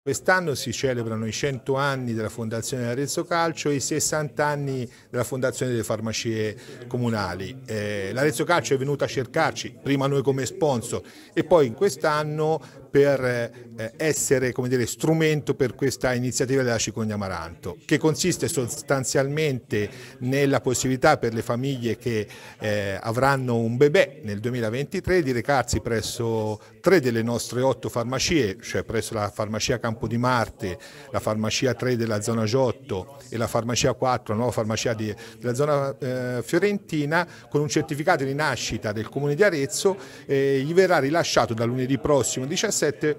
Quest'anno si celebrano i 100 anni della fondazione dell'Arezzo Calcio e i 60 anni della fondazione delle farmacie comunali. L'Arezzo Calcio è venuto a cercarci, prima noi come sponsor e poi in quest'anno per essere, come dire, strumento per questa iniziativa della Cicogna Amaranto, che consiste sostanzialmente nella possibilità per le famiglie che avranno un bebè nel 2023 di recarsi presso 3 delle nostre 8 farmacie, cioè presso la farmacia Campo di Marte, la farmacia 3 della zona Giotto e la farmacia 4, la nuova farmacia della zona fiorentina, con un certificato di nascita del Comune di Arezzo. Gli verrà rilasciato da lunedì prossimo 17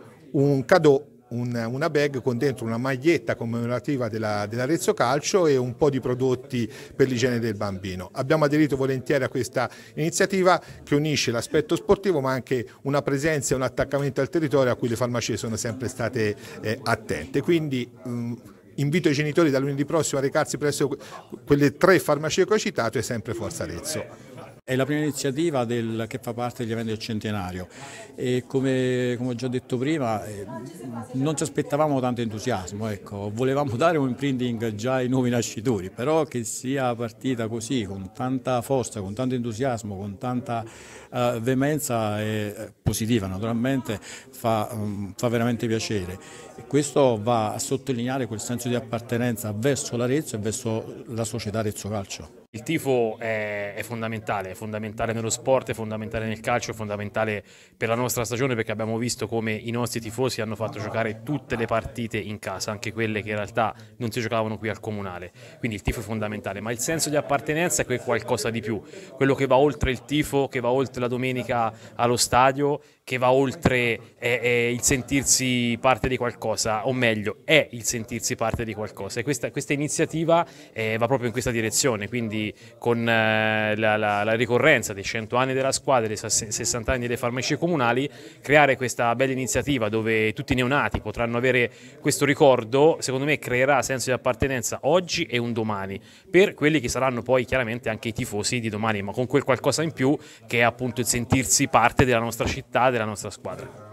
un cadeau, una bag con dentro una maglietta commemorativa dell'Arezzo Calcio e un po' di prodotti per l'igiene del bambino. Abbiamo aderito volentieri a questa iniziativa che unisce l'aspetto sportivo ma anche una presenza e un attaccamento al territorio a cui le farmacie sono sempre state attente. Quindi invito i genitori da lunedì prossimo a recarsi presso quelle 3 farmacie che ho citato e sempre Forza Arezzo. È la prima iniziativa che fa parte degli eventi del centenario e come ho già detto prima non ci aspettavamo tanto entusiasmo, ecco. Volevamo dare un imprinting già ai nuovi nascituri, però che sia partita così con tanta forza, con tanto entusiasmo, con tanta veemenza è positiva, naturalmente fa veramente piacere. E questo va a sottolineare quel senso di appartenenza verso l'Arezzo e verso la società Arezzo Calcio. Il tifo è fondamentale nello sport, è fondamentale nel calcio, è fondamentale per la nostra stagione perché abbiamo visto come i nostri tifosi hanno fatto giocare tutte le partite in casa, anche quelle che in realtà non si giocavano qui al Comunale. Quindi il tifo è fondamentale, ma il senso di appartenenza è qualcosa di più, quello che va oltre il tifo, che va oltre la domenica allo stadio, che va oltre il sentirsi parte di qualcosa, o meglio, è il sentirsi parte di qualcosa. E questa iniziativa va proprio in questa direzione, quindi con la ricorrenza dei 100 anni della squadra e dei 60 anni delle farmacie comunali, creare questa bella iniziativa dove tutti i neonati potranno avere questo ricordo, secondo me creerà senso di appartenenza oggi e un domani, per quelli che saranno poi chiaramente anche i tifosi di domani, ma con quel qualcosa in più che è appunto il sentirsi parte della nostra città, della nostra squadra.